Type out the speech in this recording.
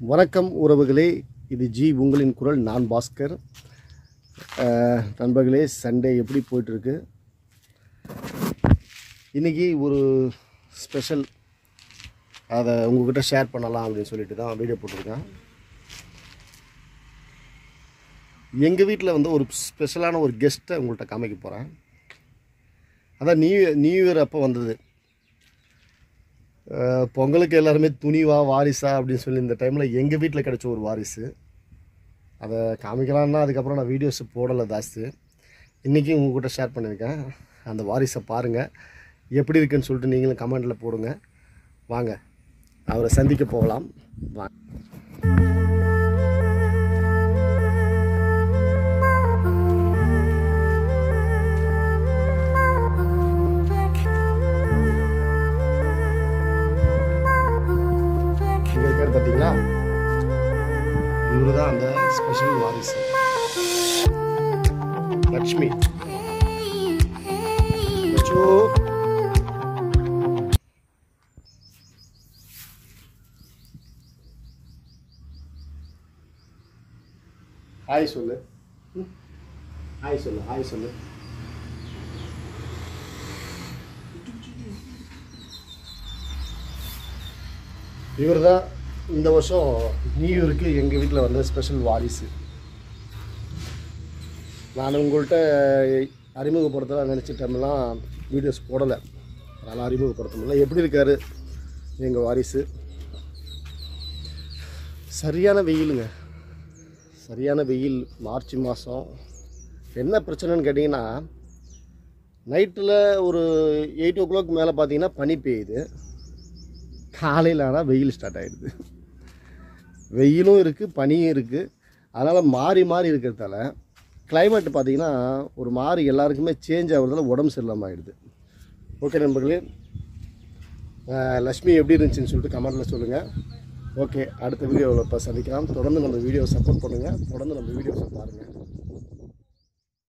வணக்கம் உறவுகளே, இது ஜி உங்களின் குரல். நான் பாஸ்கர். நண்பர்களே, சண்டே எப்படி போயிட்டுருக்கு? இன்றைக்கி ஒரு ஸ்பெஷல், அதை உங்கள்கிட்ட ஷேர் பண்ணலாம் அப்படின்னு சொல்லிட்டு தான் வீடியோ போட்டிருக்கேன். எங்கள் வீட்டில் வந்து ஒரு ஸ்பெஷலான ஒரு கெஸ்ட்டை உங்கள்கிட்ட காமிக்க போகிறேன். அதான் நியூ இயர் அப்போ வந்தது. பொங்கலுக்கு எல்லாருமே துணிவா வாரிசா அப்படின்னு சொல்லி இந்த டைமில் எங்கள் வீட்டில் கிடச்ச ஒரு வாரிசு, அதை காமிக்கலான்னா அதுக்கப்புறம் நான் வீடியோஸ் போடலை ஜாஸ்தி. இன்றைக்கி உங்கள்கிட்ட ஷேர் பண்ணியிருக்கேன். அந்த வாரிசை பாருங்கள், எப்படி இருக்குன்னு சொல்லிட்டு நீங்களும் கமெண்டில் போடுங்க. வாங்க அவரை சந்திக்க போகலாம். வாங்க. பார்த்தீங்களா, இவரு தான் அந்த ஸ்பெஷல் வாரிசு, லக்ஷ்மி. ஹாய் சொல்லு, ஹாய் சொல்லு, ஹாய் சொல்லு. இவர் தான் இந்த வருஷம் நியூ இயருக்கு எங்கள் வீட்டில் வந்த ஸ்பெஷல் வாரிசு. நான் உங்கள்கிட்ட அறிமுகப்படுத்தலாம் நினச்ச டைம்லாம் வீடியோஸ் போடலை, அதனால் அறிமுகப்படுத்த முடியல. எப்படி இருக்கார் எங்கள் வாரிசு? சரியான வெயிலுங்க, சரியான வெயில். மார்ச் மாதம். என்ன பிரச்சனைன்னு கேட்டிங்கன்னா, நைட்டில் ஒரு 8 o'clock மேலே பார்த்தீங்கன்னா பனி பெய்யுது. காலையில் ஆனால் வெயில் ஸ்டார்ட் ஆகிடுது. வெயிலும் இருக்குது, பனியும் இருக்குது. அதனால் மாறி மாறி இருக்கிறதால கிளைமேட் பார்த்திங்கன்னா ஒரு மாறி எல்லாருக்குமே சேஞ்ச் ஆகிறதால உடம்பு சரியில்லாமல் ஆகிடுது. ஓகே நண்பர்களே, லக்ஷ்மி எப்படி இருந்துச்சுன்னு சொல்லிட்டு கமெண்ட்டில் சொல்லுங்கள். ஓகே, அடுத்த வீடியோவில் இப்போ சந்திக்கலாம். தொடர்ந்து நம்ம வீடியோவை சப்போர்ட் பண்ணுங்கள், தொடர்ந்து நம்ம வீடியோஸை பாருங்கள்.